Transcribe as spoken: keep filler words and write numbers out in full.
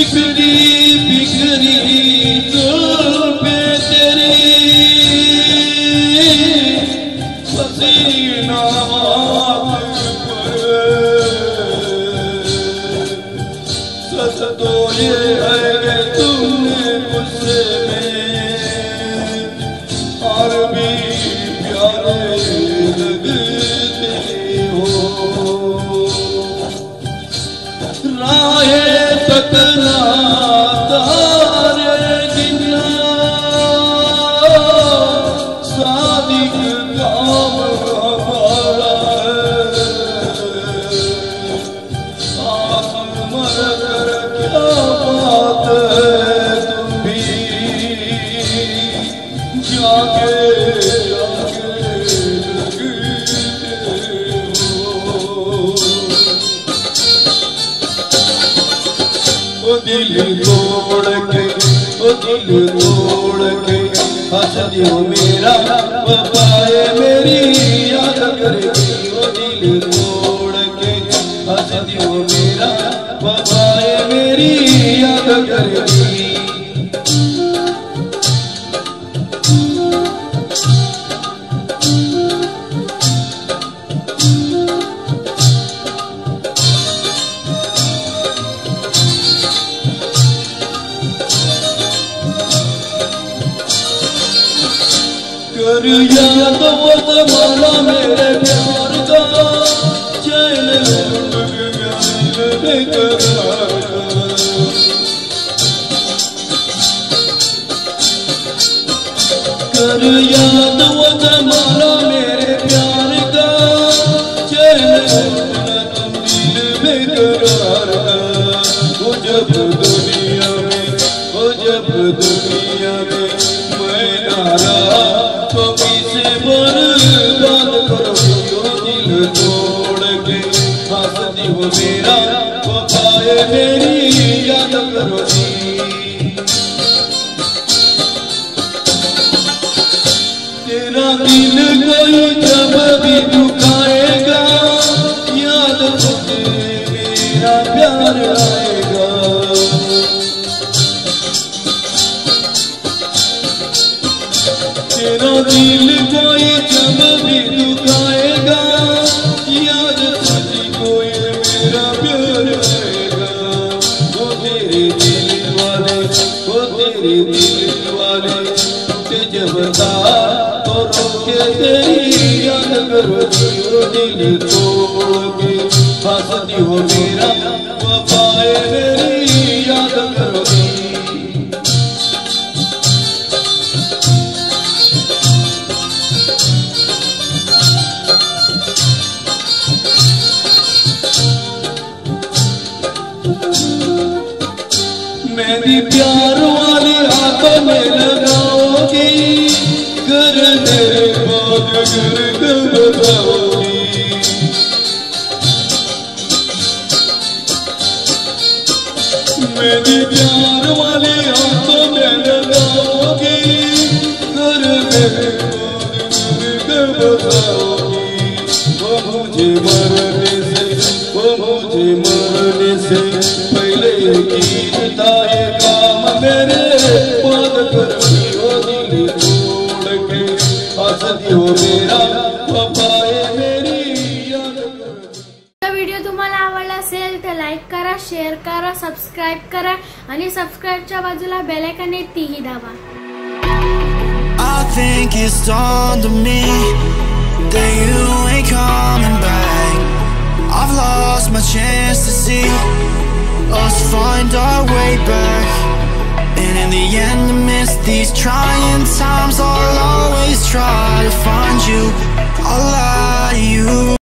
बिखरी बिखरी जुल्फे तेरी पसीना सच तो ये है कि तुमने गुस्से में और भी प्यारे लगते हो। राहे तकना तारे गिना सादिक काम हमारा आखिर मर कर क्या बात है तुम भी जाके जाके लगते हो। ओ दिल तोड़ के ओ दिल तोड़ के हंस दियो मेरा वफाए मेरी याद करेगी। ओ दिल तोड़ के हंस दियो मेरा वफाए मेरी याद करेगी। कर याद वो ज़माना मेरे प्यार का चैन लुट गया बेकरार का। कर याद वो ज़माना मेरे प्यार का चैन लुट दिल बेकरार का। वो जब दुनिया में वो जब दुनिया में मैं ना रहा तो किसे बर्बाद करोगी। ओ दिल तोड़ के हंस दियो मेरा वफाए मेरी याद करोगी। तेरा दिल कोई जब भी दुखाएगा याद तुझे मेरा प्यार आएगा। तेरा दिल कोई जब भी दुखाएगा याद तुझे कोई मेरा प्यार आएगा। वो तेरे दिल वाले वो तेरे दिल वाले के जब था तो रोके तेरी याद करोगी। वो दिल तोड़ के हंस दियो मेरा वफाए मेरी याद करोगी। मेरी प्यार वाली हाथों में लगाओगी घर मेरे बाद घर कब बताओगी। मेरी प्यार वाली हाथों में लगाओगी घर मेरे बाद घर कब बताओगी। वो मुझे मरने से वो मुझे मरने से पहले यकीन था ये काम मेरे बाद करोगी। ओ दिल तोड़ के हंस दियो मेरा वफाए मेरी याद करोगी। व्हिडिओ तुम्हाला आवडला असेल तर लाईक करा, शेअर करा, सबस्क्राइब करा आणि सबस्क्राइबच्या बाजूला बेल आयकॉन आहे तीही दाबा। I think it's dawned to me that you ain't coming back. I've lost my chance to see us find our way back. And in the end, amidst these trying times, I'll always try to find you. I'll lie to you.